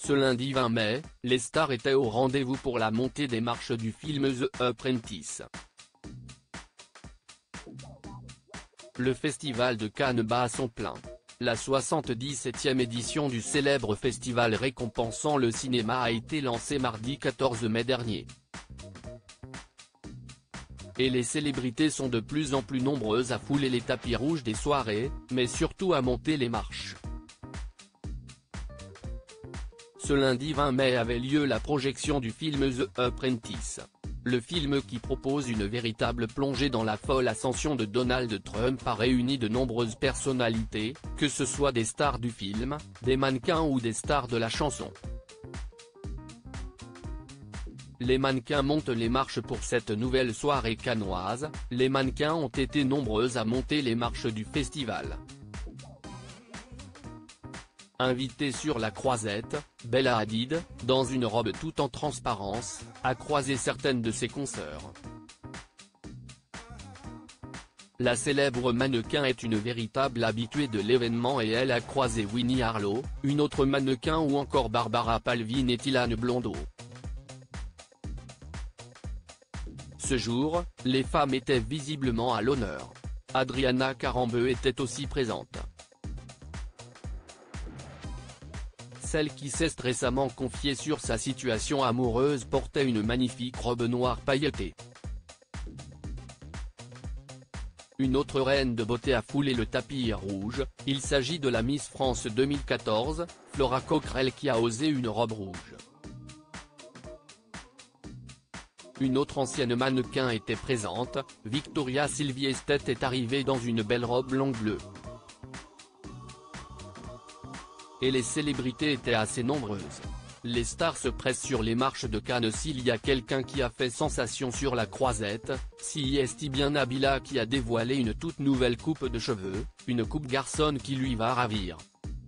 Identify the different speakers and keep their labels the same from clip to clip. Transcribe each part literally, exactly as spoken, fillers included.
Speaker 1: Ce lundi vingt mai, les stars étaient au rendez-vous pour la montée des marches du film The Apprentice. Le festival de Cannes bat à son plein. La soixante-dix-septième édition du célèbre festival récompensant le cinéma a été lancée mardi quatorze mai dernier. Et les célébrités sont de plus en plus nombreuses à fouler les tapis rouges des soirées, mais surtout à monter les marches. Ce lundi vingt mai avait lieu la projection du film The Apprentice. Le film qui propose une véritable plongée dans la folle ascension de Donald Trump a réuni de nombreuses personnalités, que ce soit des stars du film, des mannequins ou des stars de la chanson. Les mannequins montent les marches pour cette nouvelle soirée cannoise, les mannequins ont été nombreux à monter les marches du festival. Invitée sur la croisette, Bella Hadid, dans une robe toute en transparence, a croisé certaines de ses consoeurs. La célèbre mannequin est une véritable habituée de l'événement et elle a croisé Winnie Harlow, une autre mannequin ou encore Barbara Palvin et Ilan Blondeau. Ce jour, les femmes étaient visiblement à l'honneur. Adriana Karembeu était aussi présente. Celle qui s'est récemment confiée sur sa situation amoureuse portait une magnifique robe noire pailletée. Une autre reine de beauté a foulé le tapis rouge, il s'agit de la Miss France deux mille quatorze, Flora Coquerel qui a osé une robe rouge. Une autre ancienne mannequin était présente, Victoria Silvstedt est arrivée dans une belle robe longue bleue. Et les célébrités étaient assez nombreuses. Les stars se pressent sur les marches de Cannes. S'il y a quelqu'un qui a fait sensation sur la croisette, c'est bien Nabila qui a dévoilé une toute nouvelle coupe de cheveux, une coupe garçonne qui lui va ravir.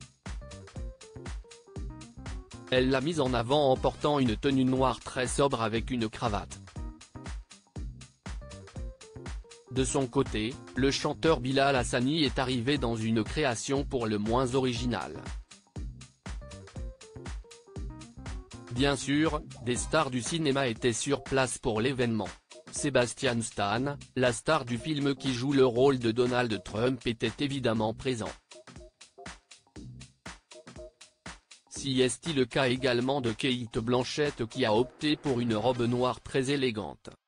Speaker 1: Elle l'a mise en avant en portant une tenue noire très sobre avec une cravate. De son côté, le chanteur Bilal Hassani est arrivé dans une création pour le moins originale. Bien sûr, des stars du cinéma étaient sur place pour l'événement. Sebastian Stan, la star du film qui joue le rôle de Donald Trump, était évidemment présent. C'est le cas également de Cate Blanchett qui a opté pour une robe noire très élégante.